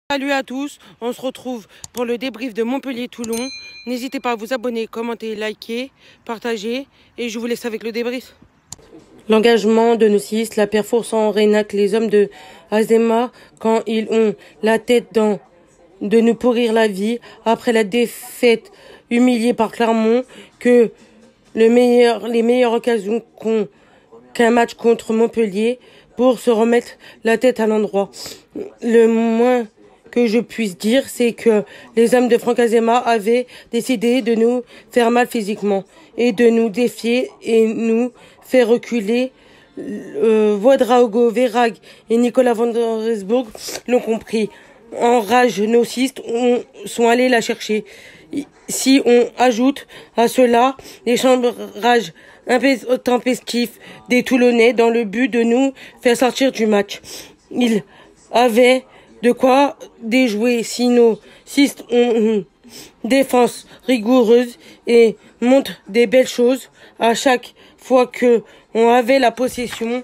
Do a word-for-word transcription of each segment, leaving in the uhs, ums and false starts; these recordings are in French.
Salut à tous, on se retrouve pour le débrief de Montpellier-Toulon. N'hésitez pas à vous abonner, commenter, liker, partager et je vous laisse avec le débrief. L'engagement de nos six, la performance en Rénac, les hommes de Azema, quand ils ont la tête dans de nous pourrir la vie après la défaite humiliée par Clermont, que le meilleur, les meilleures occasions qu'un qu match contre Montpellier pour se remettre la tête à l'endroit. Le moins que je puisse dire, c'est que les hommes de Franck Azema avaient décidé de nous faire mal physiquement et de nous défier et nous faire reculer. Euh, Ouédraogo, Verhaeghe et Nicolas Van der Sburg l'ont compris. En rage, nos six on, sont allés la chercher. Si on ajoute à cela les chambrages intempestifs des Toulonnais dans le but de nous faire sortir du match, ils avaient de quoi déjouer si nos six ont une défense rigoureuse et montrent des belles choses à chaque fois que on avait la possession.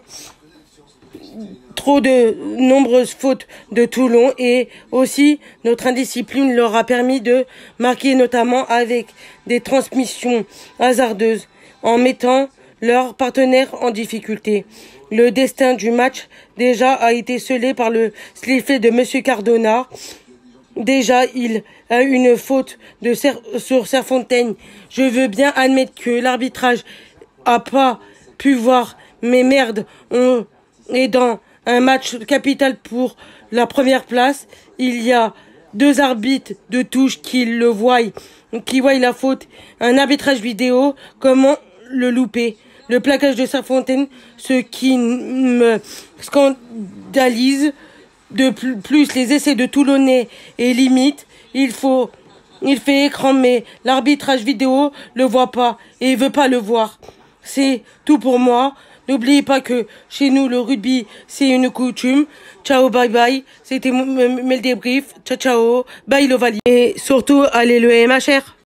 Trop de nombreuses fautes de Toulon et aussi notre indiscipline leur a permis de marquer, notamment avec des transmissions hasardeuses en mettant leurs partenaires en difficulté. Le destin du match déjà a été scellé par le sifflet de Monsieur Cardona. Déjà, il a eu une faute de Ser sur Serfontaine. Je veux bien admettre que l'arbitrage a pas pu voir, mais merde, on est dans un match capital pour la première place. Il y a deux arbitres de touche qui le voient, qui voient la faute. Un arbitrage vidéo, comment le louper? Le plaquage de Serfontaine, ce qui me scandalise. De plus, les essais de Toulonnais et limite, il faut, il fait écran, mais l'arbitrage vidéo le voit pas et il veut pas le voir. C'est tout pour moi. N'oubliez pas que chez nous, le rugby, c'est une coutume. Ciao, bye bye. C'était le débrief. Ciao, ciao. Bye, l'Ovalie. Et surtout, allez le M H R.